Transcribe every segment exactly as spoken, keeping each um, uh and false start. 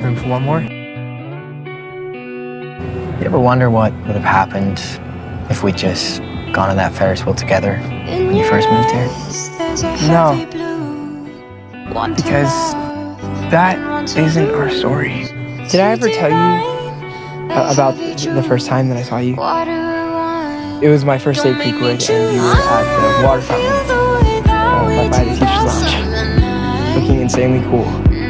Room for one more? You ever wonder what would have happened if we'd just gone on that Ferris wheel together when you first moved here? No. Because that isn't our story. Did I ever tell you uh, about the first time that I saw you? It was my first day at Creekwood, and you were at the water fountain uh, by the teacher's lounge, looking insanely cool.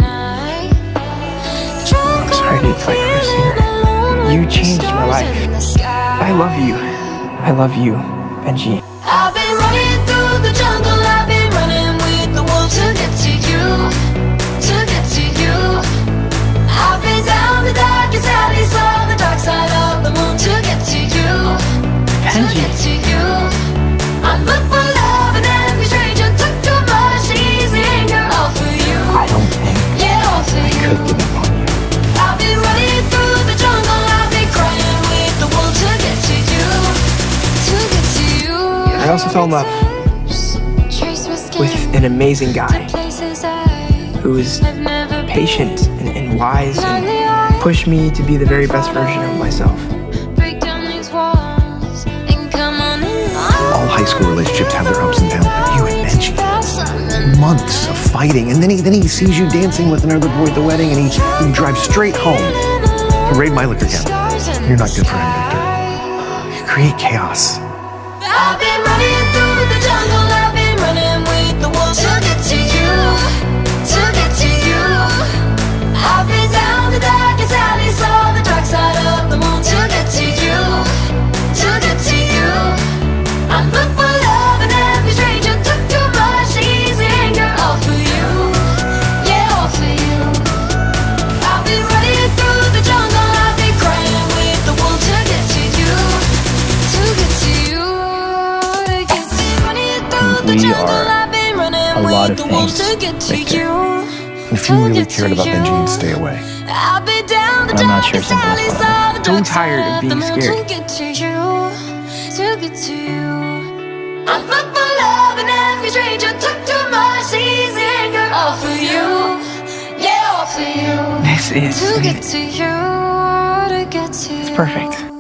I'm sorry I didn't fight you sooner. You changed my life. I love you. I love you, Benji. I've been running through the jungle, I've been running with the wolves to get to you, to get to you. I've been down the darkest alleys, saw the dark side of the moon to get to you, to get to you. I look for love and every stranger took too much easy anger, all for you. I don't think yeah, all for I you. could give up on you. I've been running through the jungle, I've been crying with the wolves to get to you, to get to you. I also fell in love with an amazing guy who is patient and, and wise and pushed me to be the very best version of myself. All high school relationships have their ups and downs, but you and Benji, months of fighting, and then he then he sees you dancing with another boy at the wedding, and he, he drives straight home to raid my liquor cabinet. You're not good for him, Victor. You create chaos. I've been running through the jungle, I've been running with the wolves to get to you, to get to you. I've been down the darkest alleys, saw the dark side of the moon to get to you, to get to you. I look for love and every stranger took too much easy anger, all for you, yeah, all for you. I've been running through the jungle, I've been crying with the wolves to get to you, to get to you. We are a lot of things, Victor. If you really cared about Benji, you'd stay away. But I'm not sure simple as possible. So tired of being scared. I look for love and every stranger took too much easy anger, all for you, yeah, all for you. This is To get to you, to get to you. it's perfect.